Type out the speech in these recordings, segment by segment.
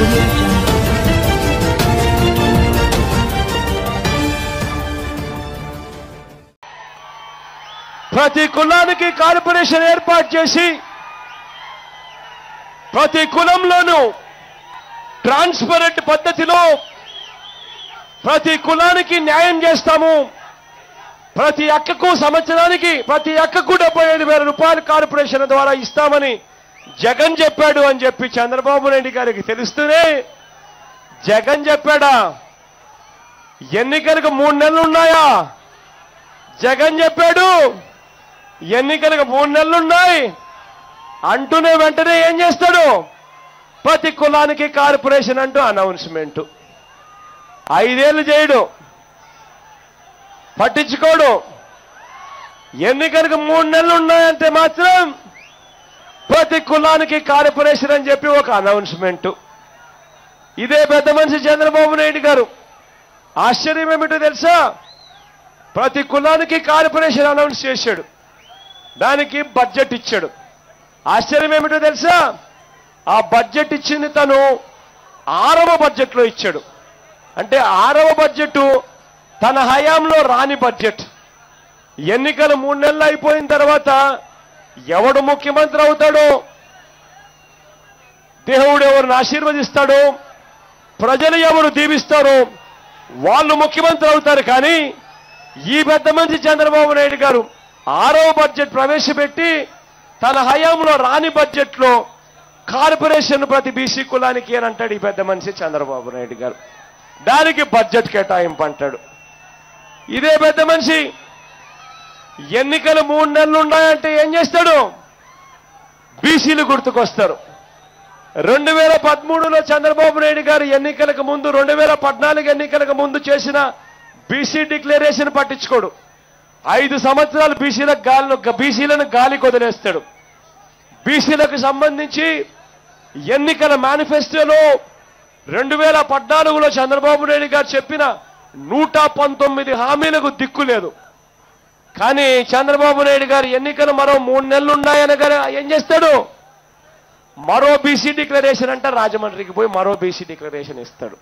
audio jungle. ప్రతి కులానికి corporation ఏర్పాటు చేసి ప్రతి కులంలోనూ ట్రాన్స్పరెంట్ పద్ధతిలో ప్రతి కులానికి న్యాయం చేస్తాము. ప్రతి అక్కకు సంవత్సరానికి ప్రతి అక్కకు 75,000 రూపాయలు కార్పొరేషన్ ద్వారా ఇస్తామని జగన్ చెప్పాడు అని చెప్పి చంద్రబాబు నాయుడు గారికి తెలుస్తూనే జగన్ చెప్పాడా? ఎన్నికలకు 3 నెలలు ఉన్నాయా? జగన్ చెప్పాడు ఎన్నికలకు 3 నెలలు ఉన్నాయి అంటూనే వెంటనే ఏం చేస్తాడు? ప్రతి కులానికి కార్పొరేషన్ అంటూ అనౌన్స్మెంట్. 5 ఏళ్ళు చేయడు, పట్టించుకోడు. ఎన్నికలకు 3 నెలలు ఉన్నాయంటే మాత్రం ప్రతి కులానికి కార్పొరేషన్ అని చెప్పి ఒక అనౌన్స్మెంట్. ఇదే పెద్ద మనిషి చంద్రబాబు నాయుడు గారు ఆశ్చర్యం ఏమిటో తెలుసా? ప్రతి కులానికి కార్పొరేషన్ అనౌన్స్ చేశాడు, దానికి బడ్జెట్ ఇచ్చాడు. ఆశ్చర్యం ఏమిటో తెలుసా? ఆ బడ్జెట్ ఇచ్చింది తను 6వ బడ్జెట్లో ఇచ్చాడు. అంటే 6వ బడ్జెట్ తన హయాంలో రాని బడ్జెట్. ఎన్నికలు 3 నెలలు అయిపోయిన తర్వాత ఎవడు ముఖ్యమంత్రి అవుతాడో, దేవుడు ఎవరిని ఆశీర్వదిస్తాడో, ప్రజలు ఎవరు దీవిస్తారో వాళ్ళు ముఖ్యమంత్రి అవుతారు. కానీ ఈ పెద్ద మనిషి చంద్రబాబు నాయుడు గారు 6వ బడ్జెట్ ప్రవేశపెట్టి తన హయాంలో రాని బడ్జెట్లో కార్పొరేషన్ ప్రతి బీసీ కులానికి అని అంటాడు ఈ పెద్ద మనిషి చంద్రబాబు నాయుడు గారు. దానికి బడ్జెట్ కేటాయింపు అంటాడు. ఇదే పెద్ద మనిషి ఎన్నికలు 3 నెలలు ఉన్నాయంటే ఏం చేస్తాడు? బీసీలు గుర్తుకొస్తారు. 2013లో చంద్రబాబు నాయుడు గారు ఎన్నికలకు ముందు 2014 ఎన్నికలకు ముందు చేసిన బీసీ డిక్లరేషన్ పట్టించుకోడు. 5 సంవత్సరాలు బీసీలను గాలికి వదిలేస్తాడు. బీసీలకు సంబంధించి ఎన్నికల మేనిఫెస్టోలో 2014లో చంద్రబాబు నాయుడు గారు చెప్పిన 119 హామీలకు దిక్కు లేదు. కానీ చంద్రబాబు నాయుడు గారు ఎన్నికలు మరో 3 నెలలు ఉన్నాయనగా ఏం చేస్తాడు? మరో బీసీ డిక్లరేషన్ అంటే రాజమండ్రికి పోయి మరో బీసీ డిక్లరేషన్ ఇస్తాడు.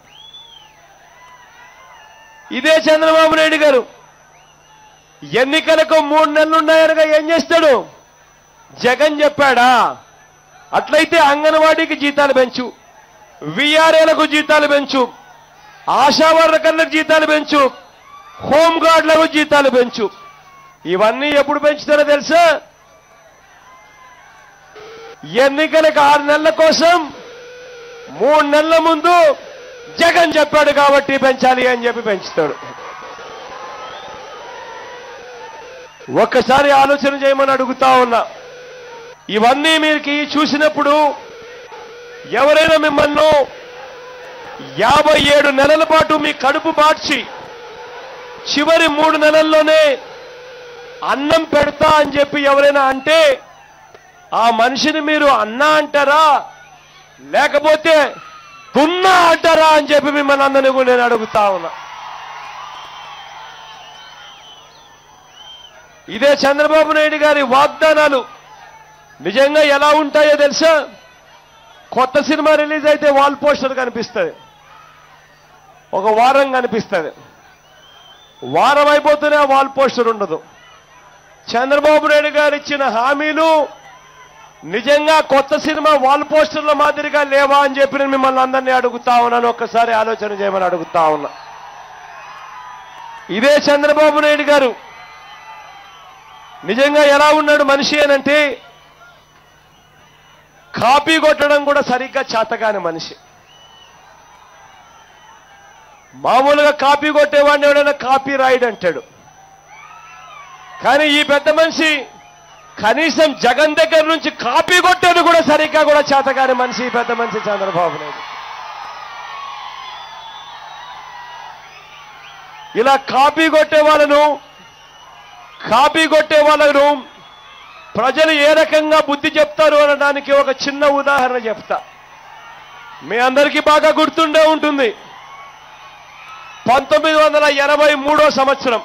ఇదే చంద్రబాబు నాయుడు గారు ఎన్నికలకు 3 నెలలు ఉన్నాయనగా ఏం చేస్తాడు? జగన్ చెప్పాడా? అట్లయితే అంగన్వాడీకి జీతాలు పెంచు, విఆర్ఏలకు జీతాలు పెంచు, ఆశా వర్కర్లకు జీతాలు పెంచు, హోంగార్డులకు జీతాలు పెంచు. ఇవన్నీ ఎప్పుడు పెంచుతారో తెలుసా? ఎన్నికలకు 6 నెలల కోసం 3 నెలల ముందు జగన్ చెప్పాడు కాబట్టి పెంచాలి అని చెప్పి పెంచుతాడు. ఒక్కసారి ఆలోచన చేయమని అడుగుతా ఉన్నా. ఇవన్నీ మీరు చూసినప్పుడు ఎవరైనా మిమ్మల్ని 57 నెలల పాటు మీ కడుపు మార్చి చివరి 3 నెలల్లోనే అన్నం పెడతా అని చెప్పి ఎవరైనా అంటే ఆ మనిషిని మీరు అన్నా అంటారా లేకపోతే దున్నా అంటారా అని చెప్పి మిమ్మల్ని అందరినీ కూడా నేను అడుగుతా ఉన్నా. ఇదే చంద్రబాబు నాయుడు గారి వాగ్దానాలు నిజంగా ఎలా ఉంటాయో తెలుసా? కొత్త సినిమా రిలీజ్ అయితే వాల్ పోస్టర్ కనిపిస్తుంది, ఒక వారం కనిపిస్తుంది, వారం అయిపోతూనే ఆ వాల్ పోస్టర్ ఉండదు. చంద్రబాబు నాయుడు గారు ఇచ్చిన హామీలు నిజంగా కొత్త సినిమా వాల్ పోస్టర్ల మాదిరిగా లేవా అని చెప్పి నేను మిమ్మల్ని అందరినీ అడుగుతా ఉన్నాను. ఒక్కసారి ఆలోచన చేయమని అడుగుతా ఉన్నా. ఇదే చంద్రబాబు నాయుడు గారు నిజంగా ఎలా ఉన్నాడు మనిషి అనంటే కాపీ కొట్టడం కూడా సరిగ్గా చేతగాని మనిషి. మామూలుగా కాపీ కొట్టేవాడిని ఎవడైనా కాపీ రాయిడ్ అంటాడు. కానీ ఈ పెద్ద మనిషి కనీసం జగన్ దగ్గర నుంచి కాపీ కొట్టేది కూడా సరిగ్గా కూడా చేతగాని మనిషి ఈ పెద్ద మనిషి చంద్రబాబు నాయుడు. ఇలా కాపీ కొట్టే వాళ్ళను ప్రజలు ఏ రకంగా బుద్ధి చెప్తారు అనడానికి ఒక చిన్న ఉదాహరణ చెప్తా. మీ అందరికీ బాగా గుర్తుండే ఉంటుంది. 1983వ సంవత్సరం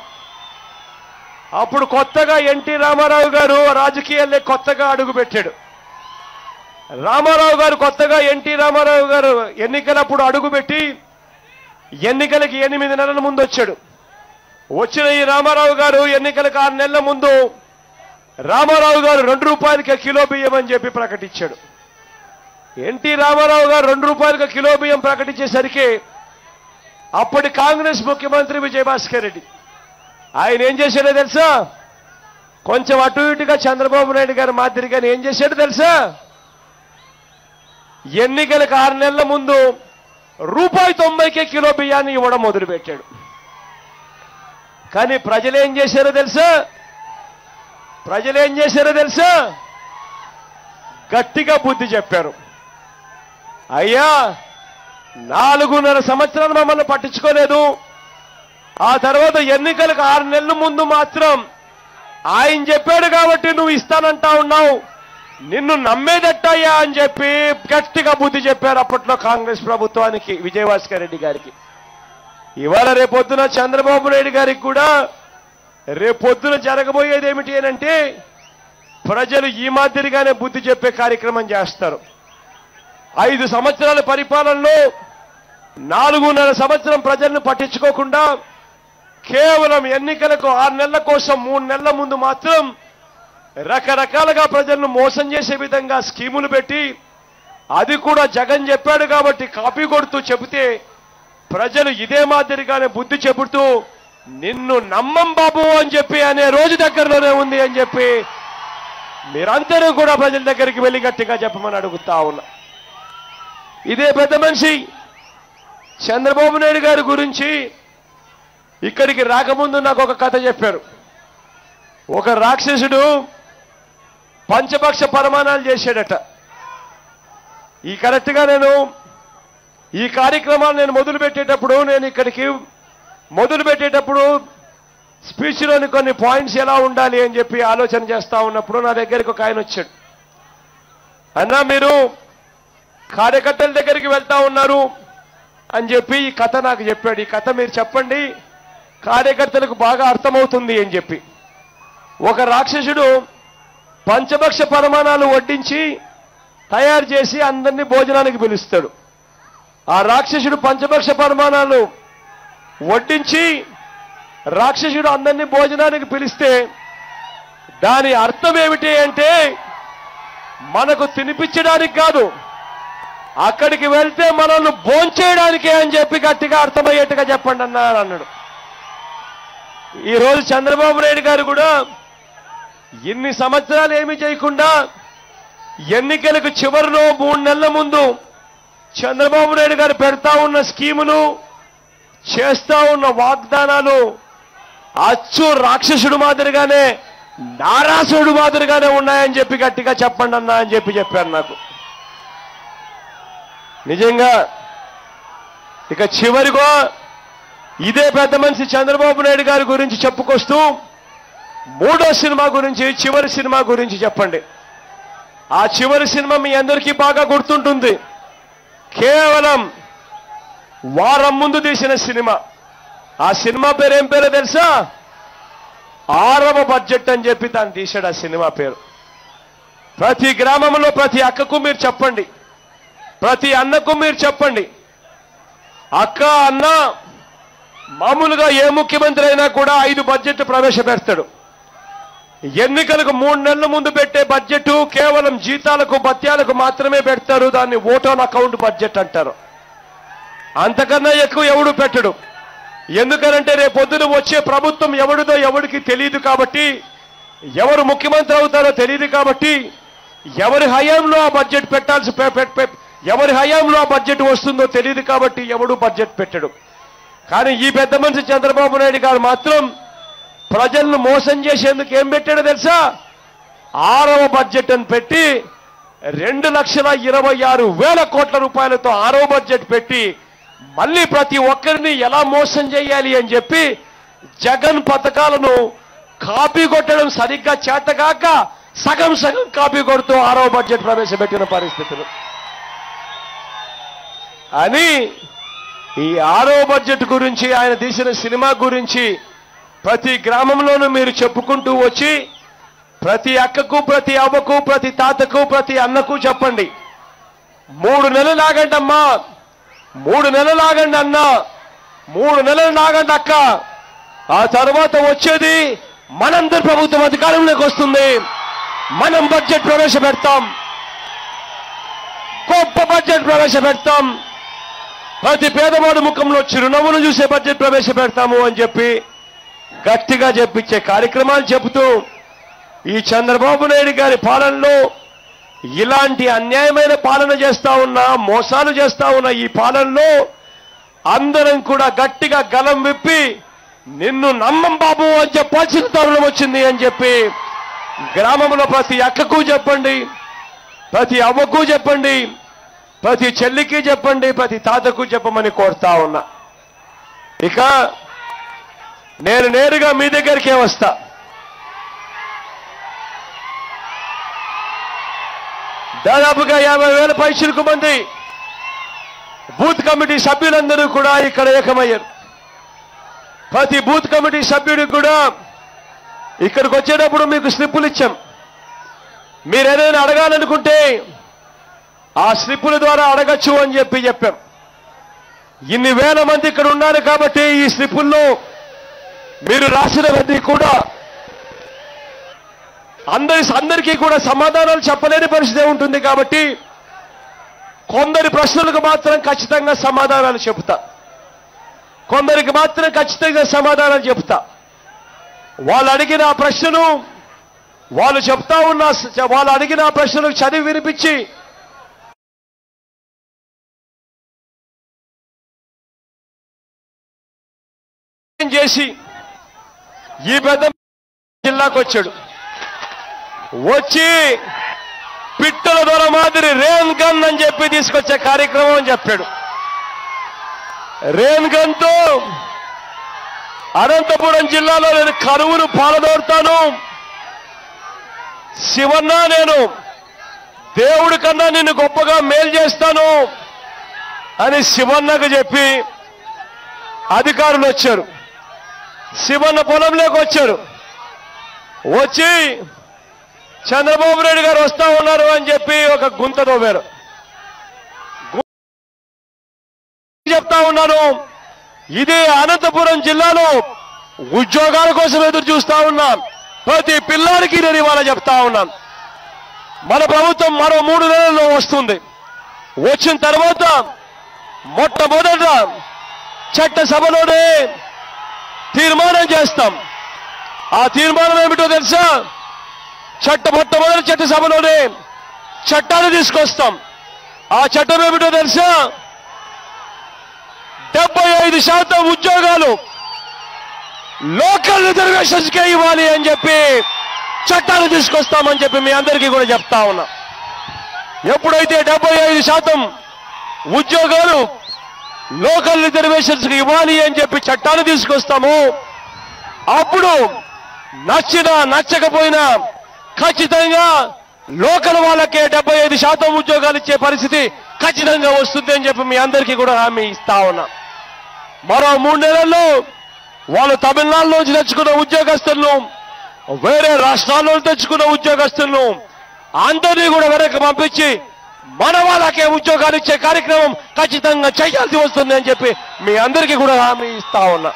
అప్పుడు కొత్తగా ఎన్టీ రామారావు గారు రాజకీయాల్లో కొత్తగా అడుగుపెట్టాడు. రామారావు గారు కొత్తగా ఎన్టీ రామారావు గారు ఎన్నికలప్పుడు అడుగుపెట్టి ఎన్నికలకి 8 నెలల ముందు వచ్చాడు. వచ్చిన ఈ రామారావు గారు ఎన్నికలకు 6 నెలల ముందు రామారావు గారు 2 రూపాయలకి కిలో బియ్యం అని చెప్పి ప్రకటించాడు. ఎన్టీ రామారావు గారు 2 రూపాయలకి కిలో బియ్యం ప్రకటించేసరికి అప్పటి కాంగ్రెస్ ముఖ్యమంత్రి విజయభాస్కర్ రెడ్డి ఆయన ఏం చేశాడో తెలుసా? కొంచెం అటు ఇటుగా చంద్రబాబు నాయుడు గారి మాదిరిగానే ఏం చేశాడో తెలుసా? ఎన్నికలకు 6 నెలల ముందు ₹1.90కే కిలో బియ్యాన్ని ఇవ్వడం మొదలుపెట్టాడు. కానీ ప్రజలు ఏం చేశారో తెలుసా? గట్టిగా బుద్ధి చెప్పారు. అయ్యా 4.5 సంవత్సరాలు మమ్మల్ని పట్టించుకోలేదు. ఆ తర్వాత ఎన్నికలకు 6 నెలల ముందు మాత్రం ఆయన చెప్పాడు కాబట్టి నువ్వు ఇస్తానంటా ఉన్నావు, నిన్ను నమ్మేదట్టయ్యా అని చెప్పి గట్టిగా బుద్ధి చెప్పారు అప్పట్లో కాంగ్రెస్ ప్రభుత్వానికి, విజయభాస్కర్ రెడ్డి గారికి. ఇవాళ రేపొద్దున చంద్రబాబు నాయుడు గారికి కూడా రేపొద్దున జరగబోయేది ఏమిటి అనంటే ప్రజలు ఈ మాదిరిగానే బుద్ధి చెప్పే కార్యక్రమం చేస్తారు. 5 సంవత్సరాల పరిపాలనలో 4.5 సంవత్సరం ప్రజలను పట్టించుకోకుండా కేవలం ఎన్నికలకు 6 నెలల కోసం 3 నెలల ముందు మాత్రం రకరకాలుగా ప్రజలను మోసం చేసే విధంగా స్కీములు పెట్టి, అది కూడా జగన్ చెప్పాడు కాబట్టి కాపీ కొడుతూ చెబితే ప్రజలు ఇదే మాదిరిగానే బుద్ధి చెబుతూ నిన్ను నమ్మం బాబు అని చెప్పి అనే రోజు దగ్గరలోనే ఉంది అని చెప్పి మీరందరూ కూడా ప్రజల దగ్గరికి వెళ్ళి గట్టిగా చెప్పమని అడుగుతా ఉన్నా. ఇదే పెద్ద మనిషి చంద్రబాబు నాయుడు గారి గురించి ఇక్కడికి రాకముందు నాకు ఒక కథ చెప్పారు. ఒక రాక్షసుడు పంచపక్ష పరమాణాలు చేశాడట. ఈ కరెక్ట్గా నేను ఈ కార్యక్రమాలు మొదలుపెట్టేటప్పుడు స్పీచ్లోని కొన్ని పాయింట్స్ ఎలా ఉండాలి అని చెప్పి ఆలోచన చేస్తా ఉన్నప్పుడు నా దగ్గరికి ఒక ఆయన వచ్చాడు. అన్నా మీరు కార్యకర్తల దగ్గరికి వెళ్తా ఉన్నారు అని చెప్పి ఈ కథ నాకు చెప్పాడు. ఈ కథ మీరు చెప్పండి, కార్యకర్తలకు బాగా అర్థమవుతుంది అని చెప్పి. ఒక రాక్షసుడు పంచభక్ష పరమాణాలు వడ్డించి తయారు చేసి అందరినీ భోజనానికి పిలుస్తాడు. ఆ రాక్షసుడు పంచభక్ష పరమాణాలు వడ్డించి రాక్షసుడు అందరినీ భోజనానికి పిలిస్తే దాని అర్థం ఏమిటి అంటే మనకు తినిపించడానికి కాదు, అక్కడికి వెళ్తే మనల్ని భోంచేయడానికే అని చెప్పి గట్టిగా అర్థమయ్యేట్టుగా చెప్పండి అన్నాడు. ఈరోజు చంద్రబాబు నాయుడు గారు కూడా ఇన్ని సంవత్సరాలు ఏమీ చేయకుండా ఎన్నికలకు చివరిలో 3 నెలల ముందు చంద్రబాబు నాయుడు గారు పెడతా ఉన్న స్కీములు, చేస్తా ఉన్న వాగ్దానాలు అచ్చు రాక్షసుడు మాదిరిగానే నారాసుడు మాదిరిగానే ఉన్నాయని చెప్పి గట్టిగా చెప్పండి అన్నా అని చెప్పి చెప్పారు నాకు. నిజంగా ఇక చివరిగా ఇదే పెద్ద మనిషి చంద్రబాబు నాయుడు గారి గురించి చెప్పుకొస్తూ 3వ సినిమా గురించి, చివరి సినిమా గురించి చెప్పండి. ఆ చివరి సినిమా మీ అందరికీ బాగా గుర్తుంటుంది. కేవలం వారం ముందు తీసిన సినిమా. ఆ సినిమా పేరు ఏం పేరో తెలుసా? 6వ బడ్జెట్ అని చెప్పి దాన్ని తీశాడు. ఆ సినిమా పేరు ప్రతి గ్రామంలో ప్రతి అక్కకు మీరు చెప్పండి, ప్రతి అన్నకు మీరు చెప్పండి. అక్క అన్న మామూలుగా ఏ ముఖ్యమంత్రి అయినా కూడా 5 బడ్జెట్ ప్రవేశపెడతాడు. ఎన్నికలకు 3 నెలల ముందు పెట్టే బడ్జెట్ కేవలం జీతాలకు భత్యాలకు మాత్రమే పెడతారు. దాన్ని ఓట్ ఆన్ అకౌంట్ బడ్జెట్ అంటారు. అంతకన్నా ఎక్కువ ఎవడు పెట్టడు. ఎందుకనంటే రేపొద్దున వచ్చే ప్రభుత్వం ఎవడిదో ఎవడికి తెలియదు కాబట్టి, ఎవరు ముఖ్యమంత్రి అవుతారో తెలియదు కాబట్టి, ఎవరి హయాంలో ఆ బడ్జెట్ ఎవరి హయాంలో ఆ బడ్జెట్ వస్తుందో తెలియదు కాబట్టి ఎవడు బడ్జెట్ పెట్టడు. కానీ ఈ పెద్ద మనిషి చంద్రబాబు నాయుడు గారు మాత్రం ప్రజలను మోసం చేసేందుకు ఏం పెట్టాడో తెలుసా? 6వ బడ్జెట్ అని పెట్టి 2,26,000 కోట్ల రూపాయలతో 6వ బడ్జెట్ పెట్టి మళ్ళీ ప్రతి ఒక్కరిని ఎలా మోసం చేయాలి అని చెప్పి జగన్ పథకాలను కాపీ కొట్టడం సరిగ్గా చేతగాక సగం కాపీ కొడుతూ 6వ బడ్జెట్ ప్రవేశపెట్టిన పరిస్థితులు. అని ఈ 6వ బడ్జెట్ గురించి, ఆయన తీసిన సినిమా గురించి ప్రతి గ్రామంలోనూ మీరు చెప్పుకుంటూ వచ్చి ప్రతి అక్కకు, ప్రతి అవ్వకు, ప్రతి తాతకు, ప్రతి అన్నకు చెప్పండి, 3 నెలలు ఆగండి అమ్మా, 3 నెలలు ఆగండి అన్న, 3 నెలలు ఆగండి అక్క. ఆ తర్వాత వచ్చేది మనందరి ప్రభుత్వం అధికారంలోకి వస్తుంది. మనం బడ్జెట్ ప్రవేశపెడతాం, గొప్ప బడ్జెట్ ప్రవేశపెడతాం, ప్రతి పేదవాడు ముఖంలో చిరునవ్వును చూసే బడ్జెట్ ప్రవేశపెడతాము అని చెప్పి గట్టిగా చెప్పించే కార్యక్రమాలు చెబుతూ ఈ చంద్రబాబు నాయుడు గారి పాలనలో ఇలాంటి అన్యాయమైన పాలన చేస్తా ఉన్నా, మోసాలు చేస్తా ఉన్న ఈ పాలనలో అందరం కూడా గట్టిగా గలం విప్పి నిన్ను నమ్మం బాబు అని చెప్పాల్సిన తరుణం వచ్చింది అని చెప్పి గ్రామంలో ప్రతి అక్కకు చెప్పండి, ప్రతి అవ్వకు చెప్పండి, ప్రతి చెల్లికి చెప్పండి, ప్రతి తాతకు చెప్పమని కోరుతా ఉన్నా. ఇక నేను నేరుగా మీ దగ్గరికే వస్తా. దాదాపుగా 50,000 పైచిలకు మంది బూత్ కమిటీ సభ్యులందరూ కూడా ఇక్కడ ఏకమయ్యారు. ప్రతి బూత్ కమిటీ సభ్యుడికి కూడా ఇక్కడికి వచ్చేటప్పుడు మీకు స్లిప్పులు ఇచ్చాం. మీరు ఏదైనా అడగాలనుకుంటే ఆ స్లిప్పుల ద్వారా అడగచ్చు అని చెప్పాం. ఇన్ని వేల మంది ఇక్కడ ఉన్నారు కాబట్టి ఈ స్లిప్పుల్లో మీరు రాసినవన్నీ కూడా అందరికీ కూడా సమాధానాలు చెప్పలేని పరిస్థితి ఉంటుంది. కాబట్టి కొందరి ప్రశ్నలకు మాత్రం ఖచ్చితంగా సమాధానాలు చెబుతా, కొందరికి మాత్రం ఖచ్చితంగా సమాధానాలు చెబుతా. వాళ్ళు అడిగిన ఆ ప్రశ్నను వాళ్ళు చెప్తా ఉన్న వాళ్ళు అడిగిన ఆ ప్రశ్నలు చదివి వినిపించి చేసి ఈ పెద్ద జిల్లాకు వచ్చాడు. వచ్చి పిట్టల దొర మాదిరి రేన్ గన్ అని చెప్పి తీసుకొచ్చే కార్యక్రమం అని చెప్పాడు. రేన్ గన్ తో అనంతపురం జిల్లాలో నేను కరువును పాలదోరుతాను, శివన్న నేను దేవుడి కన్నా నిన్ను గొప్పగా మేలు చేస్తాను అని శివన్నకు చెప్పి అధికారులు వచ్చారు. శివన్న పొలంలోకి వచ్చారు. వచ్చి చంద్రబాబు నాయుడు గారు వస్తా ఉన్నారు అని చెప్పి ఒక గుంత తవ్వారు. చెప్తా ఉన్నాను, ఇది అనంతపురం జిల్లాలో ఉద్యోగాల కోసం ఎదురు చూస్తా ఉన్నాం. ప్రతి పిల్లాడికి నేను ఇవాళ చెప్తా ఉన్నాను, మన ప్రభుత్వం మరో 3 నెలల్లో వస్తుంది. వచ్చిన తర్వాత మొట్టమొదట చట్టసభలోనే తీర్మానం చేస్తాం. ఆ తీర్మానం ఏమిటో తెలుసా? మొట్టమొదటి చట్టసభలోనే చట్టాలు తీసుకొస్తాం. ఆ చట్టం ఏమిటో తెలుసా? 75% ఉద్యోగాలు లోకల్ రిజర్వేషన్స్ కే ఇవ్వాలి అని చెప్పి చట్టాలు తీసుకొస్తామని చెప్పి మీ అందరికీ కూడా చెప్తా ఉన్నా. ఎప్పుడైతే 75% ఉద్యోగాలు లోకల్ రిజర్వేషన్స్ కి ఇవ్వాలి అని చెప్పి చట్టాలు తీసుకొస్తాము, అప్పుడు నచ్చినా నచ్చకపోయినా ఖచ్చితంగా లోకల్ వాళ్ళకే 75% ఉద్యోగాలు ఇచ్చే పరిస్థితి ఖచ్చితంగా వస్తుంది అని చెప్పి మీ అందరికీ కూడా హామీ ఇస్తా ఉన్నా. మరో 3 నెలల్లో వాళ్ళు తమిళనాడులోంచి తెచ్చుకున్న ఉద్యోగస్తులను, వేరే రాష్ట్రాల్లో తెచ్చుకున్న ఉద్యోగస్తులను అందరినీ కూడా వెనక్కి పంపించి మన వాళ్ళకే ఉద్యోగాలు ఇచ్చే కార్యక్రమం ఖచ్చితంగా చేయాల్సి వస్తుంది అని చెప్పి మీ అందరికీ కూడా హామీ ఇస్తా ఉన్నా.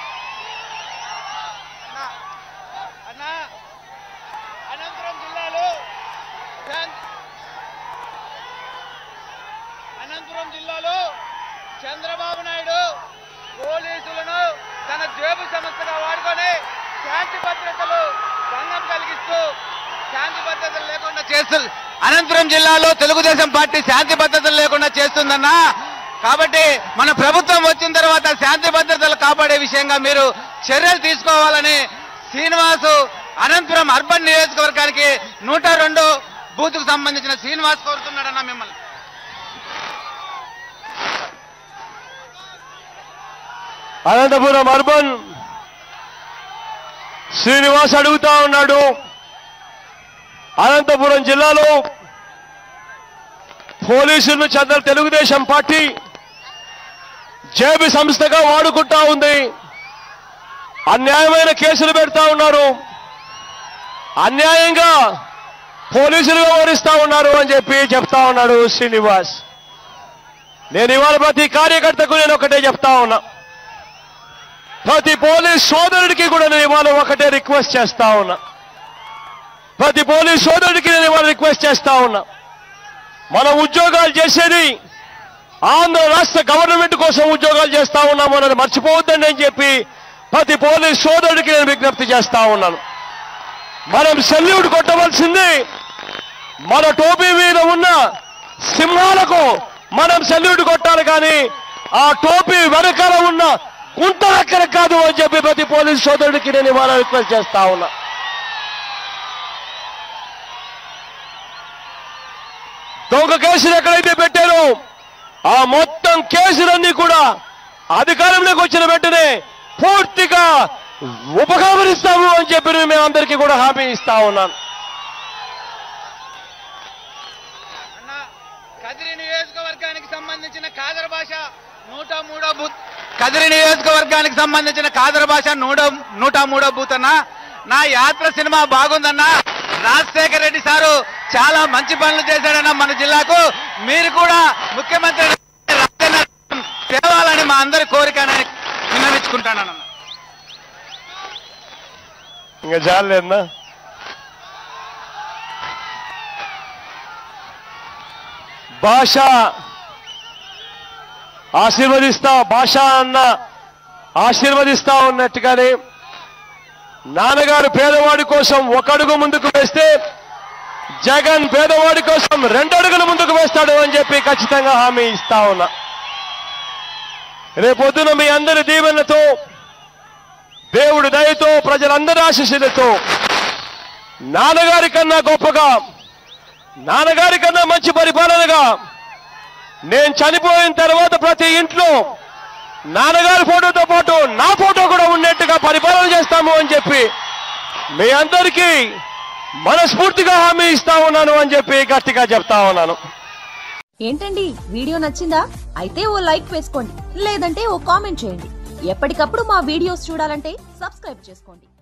అనంతపురం జిల్లాలో చంద్రబాబు నాయుడు పోలీసులను తన జేబు సంస్థగా వాడుకొని శాంతి భద్రతలు భంగం కలిగిస్తూ శాంతి భద్రతలు లేకుండా చేస్తుంది. అనంతపురం జిల్లాలో తెలుగుదేశం పార్టీ శాంతి భద్రతలు లేకుండా చేస్తుందన్నా. కాబట్టి మన ప్రభుత్వం వచ్చిన తర్వాత శాంతి భద్రతలు కాపాడే విషయంగా మీరు చర్యలు తీసుకోవాలని శ్రీనివాసు అనంతపురం అర్బన్ నియోజకవర్గానికి 102 బూత్కు సంబంధించిన శ్రీనివాస్ కోరుతున్నాడన్నా మిమ్మల్ని. అనంతపురం అర్బన్ శ్రీనివాస్ అడుగుతా ఉన్నాడు, అనంతపురం జిల్లాలో పోలీసులను తెలుగుదేశం పార్టీ జేబీ సంస్థగా వాడుకుంటా ఉంది, అన్యాయమైన కేసులు పెడతా ఉన్నారు, అన్యాయంగా పోలీసులు వ్యవహరిస్తా ఉన్నారు అని చెప్పి చెప్తా ఉన్నాడు శ్రీనివాస్. నేను ఇవాళ ప్రతి కార్యకర్తకు నేను ఒకటే చెప్తా ఉన్నా, ప్రతి పోలీస్ సోదరుడికి కూడా నేను ఇవాళ ఒకటే రిక్వెస్ట్ చేస్తా ఉన్నా, ప్రతి పోలీస్ సోదరుడికి నేను ఇవాళ రిక్వెస్ట్ చేస్తా ఉన్నా, మనం ఉద్యోగాలు చేసేది ఆంధ్ర రాష్ట్ర గవర్నమెంట్ కోసం ఉద్యోగాలు చేస్తా ఉన్నాము అన్నది మర్చిపోవద్దండి అని చెప్పి ప్రతి పోలీస్ సోదరుడికి నేను విజ్ఞప్తి చేస్తా ఉన్నాను. మనం సెల్యూట్ కొట్టవలసింది మన టోపీ మీద ఉన్న సింహాలకు మనం సెల్యూట్ కొట్టాలి, కానీ ఆ టోపీ వెనకాల ఉన్న కుంట దగ్గర కాదు అని చెప్పి ప్రతి పోలీస్ సోదరుడికి నేను ఇవాళ రిక్వెస్ట్ చేస్తా ఉన్నా. దొంగ కేసులు ఎక్కడైతే పెట్టారో ఆ మొత్తం కేసులన్నీ కూడా అధికారంలోకి వచ్చిన వెంటనే పూర్తిగా ఉపసంహరిస్తాము అని చెప్పి మేము అందరికీ కూడా హామీ ఇస్తా ఉన్నాను. కదిరి నియోజకవర్గానికి సంబంధించిన కాదర్ భాష 103వ బూత్, కదిరి నియోజకవర్గానికి సంబంధించిన కాదర్ భాష 103వ బూత్ అన్న. నా యాత్ర సినిమా బాగుందన్నా. రాజశేఖర రెడ్డి సారు చాలా మంచి పనులు చేశాడన్న మన జిల్లాకు. మీరు కూడా ముఖ్యమంత్రి తేవాలని మా అందరి కోరిక విన్నవించుకుంటానన్న. ఇంకా చాలేదన్నా. భాష ఆశీర్వదిస్తా ఉన్నట్టుగానే నాన్నగారు పేదవాడి కోసం ఒక అడుగు ముందుకు వేస్తే జగన్ పేదవాడి కోసం 2 అడుగులు ముందుకు వేస్తాడు అని చెప్పి ఖచ్చితంగా హామీ ఇస్తా ఉన్నా. రేపొద్దున మీ అందరి దీవెనలతో, దేవుడి దయతో, ప్రజలందరి ఆశీస్సులతో నాన్నగారి కన్నా గొప్పగా, నాన్నగారి కన్నా మంచి పరిపాలనగా నేను చనిపోయిన తర్వాత ప్రతి ఇంట్లో నాన్నగారి ఫోటోతో పాటు నా ఫోటో కూడా ఉన్నట్టుగా పరిపాలన చేస్తాము అని చెప్పి మీ అందరికీ మనస్ఫూర్తిగా హామీ ఇస్తా ఉన్నాను అని చెప్పి గట్టిగా చెప్తా ఉన్నాను. ఏంటండి, వీడియో నచ్చిందా? అయితే ఓ లైక్ వేసుకోండి, లేదంటే ఓ కామెంట్ చేయండి. ఎప్పటికప్పుడు మా వీడియోస్ చూడాలంటే సబ్స్క్రైబ్ చేసుకోండి.